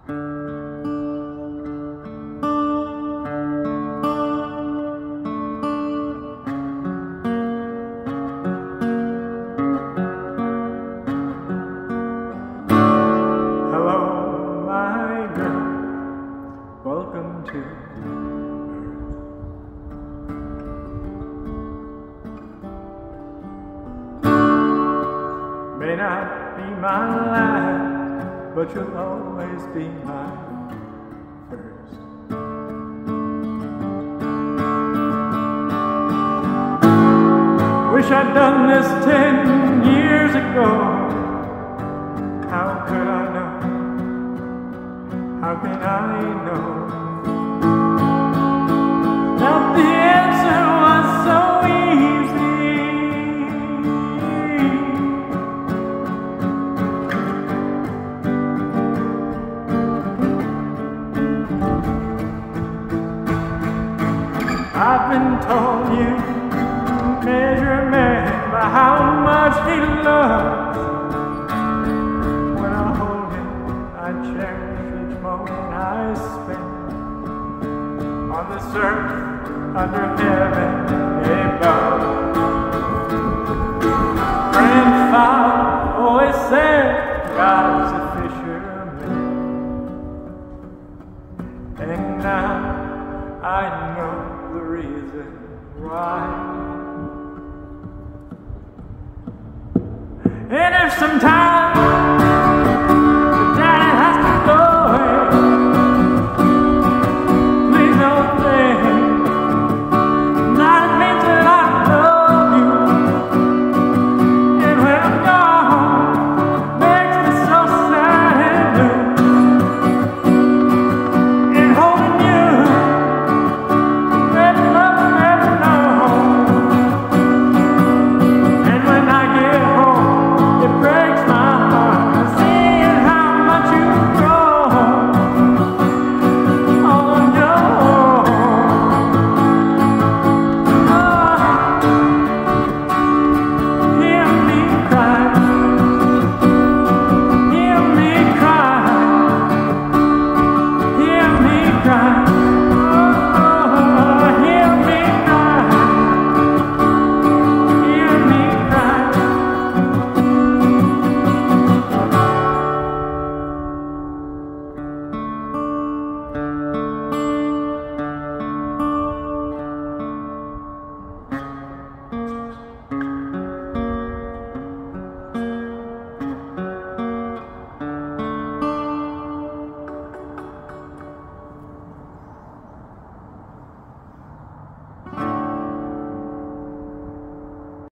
May not be my last, but you'll always be my first. Wish I'd done this 10 years ago. How could I know? How can I know that the answer was so easy? I've been told you measure a man by how much he loves. When I hold him, I cherish moment I spend on this earth under heaven.